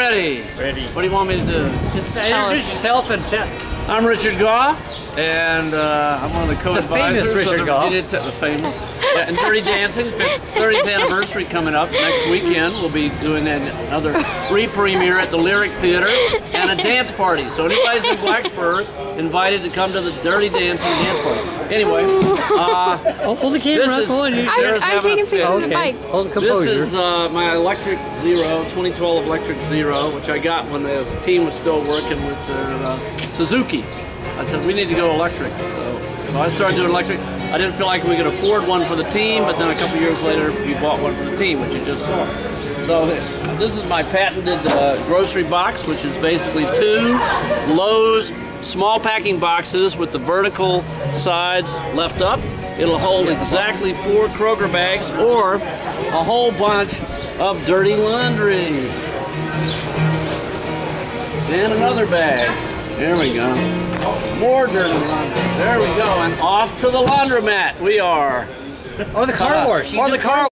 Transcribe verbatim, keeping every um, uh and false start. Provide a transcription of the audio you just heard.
ready? Ready. What do you want me to do? Just introduce yourself and tell. I'm Richard Goff, and uh, I'm one of the co-advisors famous Richard of the Goff. Virginia Tech, the famous, yeah, and Dirty Dancing, thirtieth anniversary coming up next weekend. We'll be doing another re-premiere at the Lyric Theater and a dance party. So anybody's in Blacksburg invited to come to the Dirty Dancing dance party. Anyway, uh, oh, hold the camera up. Hold on. I'm, I'm taking pictures of the bike. Hold the composure. This is uh, my Electric Zero, twenty twelve Electric Zero, which I got when the team was still working with their uh, Suzuki. I said, we need to go electric. So, so I started doing electric. I didn't feel like we could afford one for the team, but then a couple years later, we bought one for the team, which you just saw. So this is my patented uh, grocery box, which is basically two Lowe's small packing boxes with the vertical sides left up. It'll hold exactly four Kroger bags or a whole bunch of dirty laundry. And another bag. There we go. More dirty laundry. There we go. And off to the laundromat we are. Or the car wash. Or the car